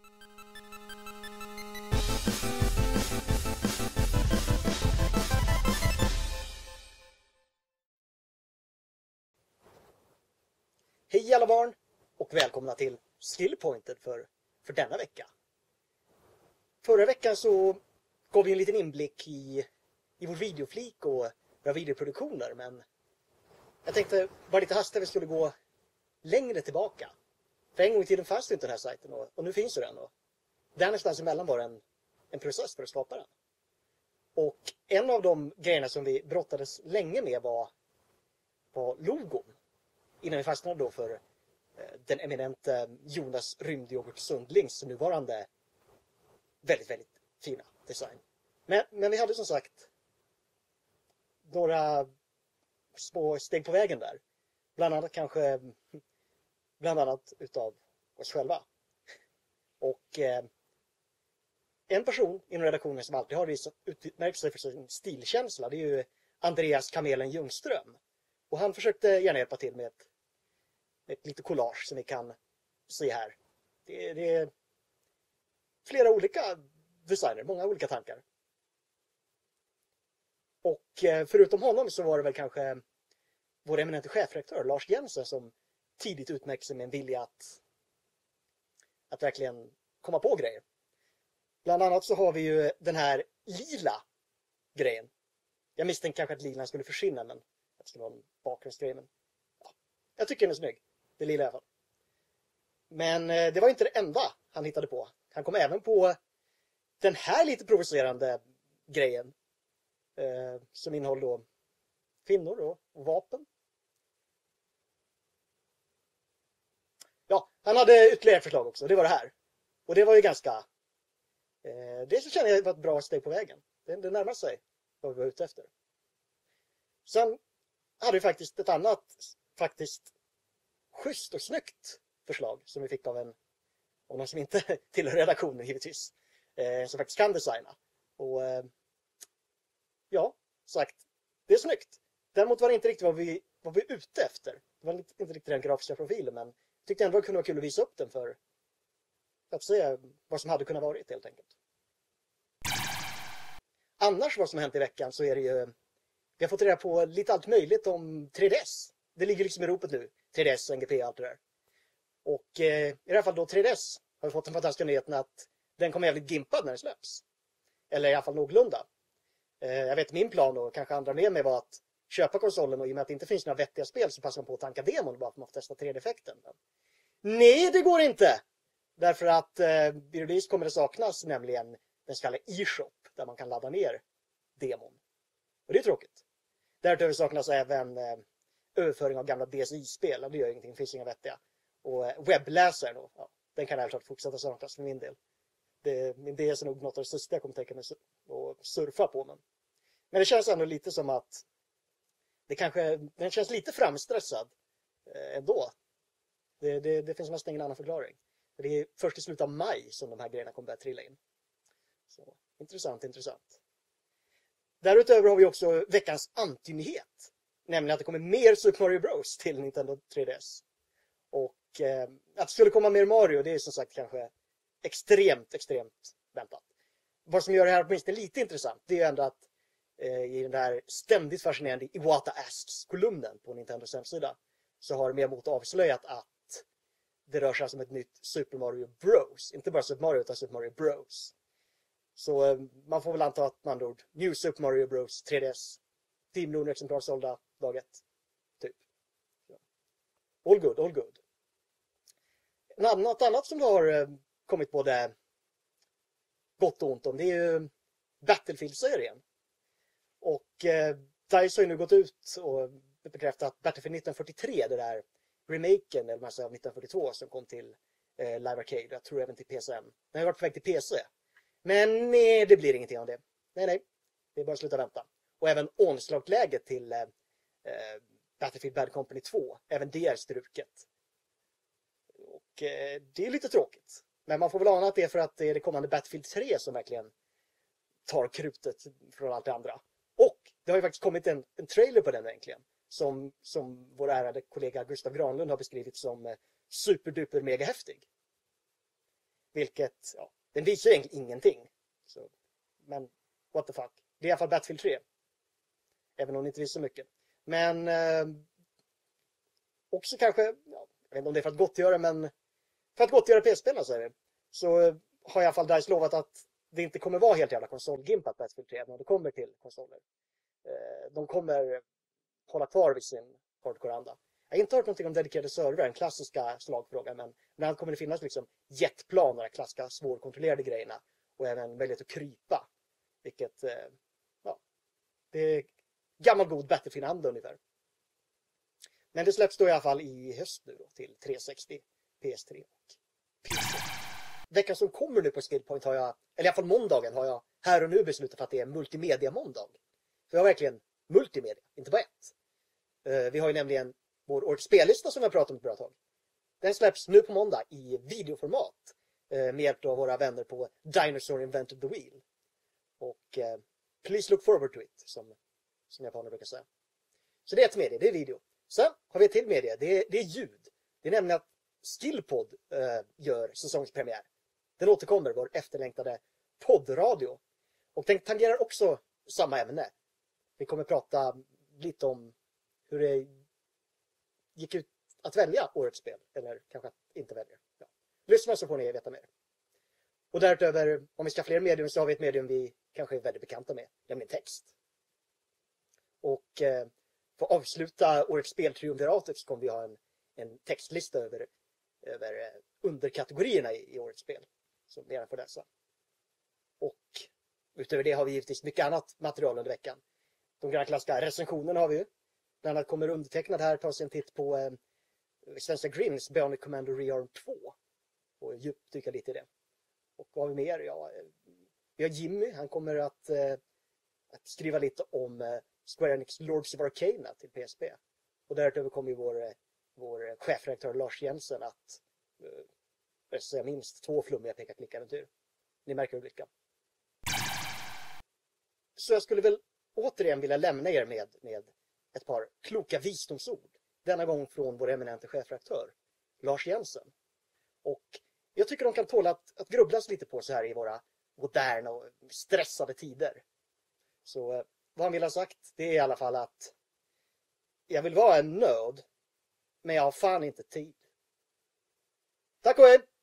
Hej alla barn och välkomna till Skillpointed för denna vecka. Förra veckan så gav vi en liten inblick i vår videoflik och våra videoproduktioner, men jag tänkte bara lite hastigt att vi skulle gå längre tillbaka. För en gång i tiden fanns det inte den här sajten och nu finns den. Och där någonstans emellan var en process för att skapa den. Och en av de grejerna som vi brottades länge med var logon. Innan vi fastnade då för den eminente Jonas Rymdyoghurt Sundlings nuvarande väldigt, väldigt fina design. Men vi hade som sagt några små steg på vägen där. Bland annat utav oss själva. Och en person inom redaktionen som alltid har utmärkt sig för sin stilkänsla, det är ju Andreas Kamelen Ljungström. Och han försökte gärna hjälpa till med ett litet collage som vi kan se här. Det är flera olika designer, många olika tankar. Och förutom honom så var det väl kanske vår eminente chefredaktör Lars Jensen som tidigt utmärkte sig med en vilja att verkligen komma på grejer. Bland annat så har vi ju den här lila grejen. Jag misstänkte kanske att lilan skulle försvinna, men det skulle vara en bakgrundsgrej. Men ja, jag tycker den är snygg. Det lila i alla fall. Men det var inte det enda han hittade på. Han kom även på den här lite provocerande grejen. Som innehåller då kvinnor och vapen. Ja, han hade ytterligare förslag också. Det var det här. Och det var ju ganska... det så känner jag var ett bra steg på vägen. Det närmar sig vad vi var ute efter. Sen hade vi faktiskt ett annat schysst och snyggt förslag som vi fick av någon som inte tillhör redaktionen givetvis. Som faktiskt kan designa. Och ja, sagt, det är snyggt. Däremot var det inte riktigt vad vi var ute efter. Det var inte riktigt den grafiska profilen, men jag tyckte ändå det kunde vara kul att visa upp den för att se vad som hade kunnat varit helt enkelt. Annars vad som har hänt i veckan så är det ju, vi har fått reda på lite allt möjligt om 3DS. Det ligger liksom i ropet nu. 3DS, NGP och allt det där. Och i alla fall då 3DS har vi fått den fantastiska nyheten att den kommer jävligt gimpad när den släpps. Eller i alla fall någorlunda. Jag vet min plan och kanske andra med mig var att köpa konsolen, och i och med att det inte finns några vettiga spel så passar man på att tanka demon bara för att man får testa 3D-effekten. Men nej, det går inte! Därför att i release kommer det saknas nämligen den så kallade e-shop där man kan ladda ner demon. Och det är tråkigt. Därutöver saknas även överföring av gamla DSi-spel. Det gör ingenting, det finns inga vettiga. Och webbläsaren då, ja, den kan helt fortsätta saknas för min del. Min DS är nog något av det sista jag kommer tänka mig att surfa på. Men det känns ändå lite som att den känns lite framstressad ändå. Det finns nästan ingen annan förklaring. Det är först i slutet av maj som de här grejerna kommer börja trilla in. Så, intressant. Därutöver har vi också veckans antinyhet. Nämligen att det kommer mer Super Mario Bros till Nintendo 3DS. Och att det skulle komma mer Mario, det är som sagt kanske extremt väntat. Vad som gör det här åtminstone lite intressant, det är ändå att i den där ständigt fascinerande Iwata Asks-kolumnen på Nintendos hemsida så har Miyamoto avslöjat att det rör sig om ett nytt Super Mario Bros. Inte bara Super Mario utan Super Mario Bros. Så man får väl anta att man ord New Super Mario Bros 3DS. 10 miljoner exemplar sålda dag 1. Typ. All good. Något annat som har kommit både gott och ont om, det är ju Battlefield-serien. Och DICE har ju nu gått ut och bekräftat att Battlefield 1943, det där remaken eller man säger av 1942 som kom till Live Arcade, jag tror även till PSN. Den har varit på väg till PC. Men nej, det blir ingenting av det. Nej. Det är bara att sluta vänta. Och även omslagläget till Battlefield Bad Company 2. Även det är struket. Och det är lite tråkigt. Men man får väl ana att det är för att det är det kommande Battlefield 3 som verkligen tar krutet från allt det andra. Och det har ju faktiskt kommit en trailer på den egentligen. Som vår ärade kollega Gustav Granlund har beskrivit som superduper mega häftig. Vilket, ja, den visar egentligen ingenting. Så, men what the fuck. Det är i alla fall Battlefield 3. Även om det inte visar mycket. Men också kanske, ja, jag vet inte om det är för att gottgöra, men för att gottgöra PS-spelarna så har i alla fall DICE lovat att det inte kommer vara helt jävla konsolgimpat Battlefield 3 när det kommer till konsoler. De kommer hålla kvar vid sin hardcore-anda. Jag har inte hört någonting om dedikerade servrar, den klassiska slagfrågan, men ibland kommer det finnas liksom jetplan och de klassiska svårkontrollerade grejerna och även möjlighet att krypa. Vilket, ja, det är gammal god Battlefield-anda ungefär. Men det släpps då i alla fall i höst nu då, till 360, PS3 och PC. Veckan som kommer nu på Skillpoint har jag, eller i alla fall måndagen har jag här och nu beslutat att det är multimedia-måndag. För jag har verkligen multimedia, inte bara ett. Vi har ju nämligen vår årets spellista som jag pratat om ett bra tag. Den släpps nu på måndag i videoformat med hjälp av våra vänner på Dinosaur Invented the Wheel. Och please look forward to it, som japaner brukar säga. Så det är ett medie, det är video. Sen har vi ett till medie, det är ljud. Det är nämligen att Skillpod gör säsongspremiär. Den återkommer, vår efterlängtade poddradio. Och den tangerar också samma ämne. Vi kommer prata lite om hur det gick ut att välja årets spel. Eller kanske att inte välja. Ja. Lyssna så får ni veta mer. Och därutöver, om vi ska ha fler medium så har vi ett medium vi kanske är väldigt bekanta med. Nämligen text. Och för att avsluta årets speltriumviratet så kommer vi ha en textlista över underkategorierna i årets spel. Som ni gärna får läsa. Och utöver det har vi givetvis mycket annat material under veckan. De gamla klassiska recensionerna har vi ju. Bland annat kommer undertecknad här ta sig en titt på Svenska Grims Bionic Commando Rearm 2. Och djupdyka lite i det. Och vad har vi mer? Ja, vi har Jimmy. Han kommer att skriva lite om Square Enix Lords of Arcana till PSP. Och därutöver kommer ju vår chefredaktör Lars Jensen att säga minst 2 flummiga peka-klicka-äventyr. Ni märker vilka. Så jag skulle väl återigen vilja lämna er med ett par kloka visdomsord. Denna gång från vår eminente chefredaktör Lars Jensen. Och jag tycker de kan tåla att grubblas lite på så här i våra moderna och stressade tider. Så vad han vill ha sagt, det är i alla fall att jag vill vara en nörd, men jag har fan inte tid. Tack och hej!